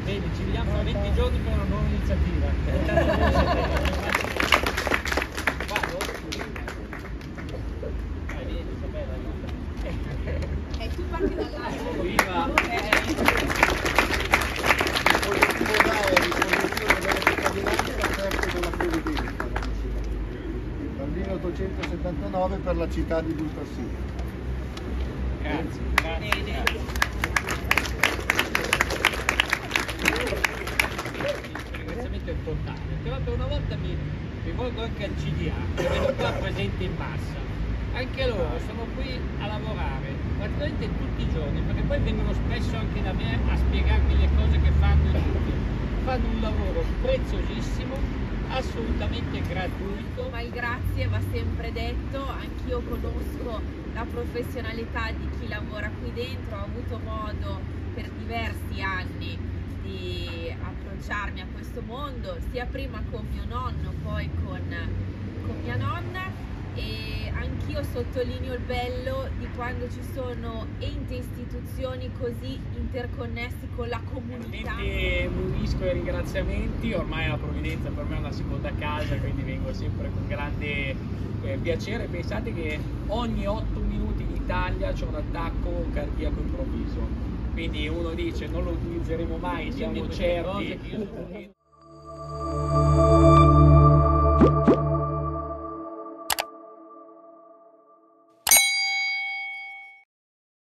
Bene, ci vediamo fra 20 giorni per una nuova iniziativa. E tu parti dall'altro. Viva! Dal 1879 per la città di Bustarsino. Grazie, grazie. Ringraziamento importante. Però per una volta mi rivolgo anche al CDA, che vedo qua presente in massa. Anche loro sono qui a lavorare praticamente tutti i giorni, perché poi vengono spesso anche da me a spiegarmi le cose che fanno in YouTube. Fanno un lavoro preziosissimo, assolutamente gratuito. Ma il grazie va sempre detto, anch'io conosco la professionalità di chi lavora qui dentro, ho avuto modo per diversi anni di approcciarmi a questo mondo, sia prima con mio nonno, poi con mia nonna, e anch'io sottolineo il bello di quando ci sono enti e istituzioni così interconnessi con la comunità. Mi unisco ai ringraziamenti, ormai la Provvidenza per me è una seconda casa, quindi vengo sempre con grande piacere. Pensate che ogni 8 minuti in Italia c'è un attacco cardiaco improvviso, quindi uno dice non lo utilizzeremo mai, siamo certi.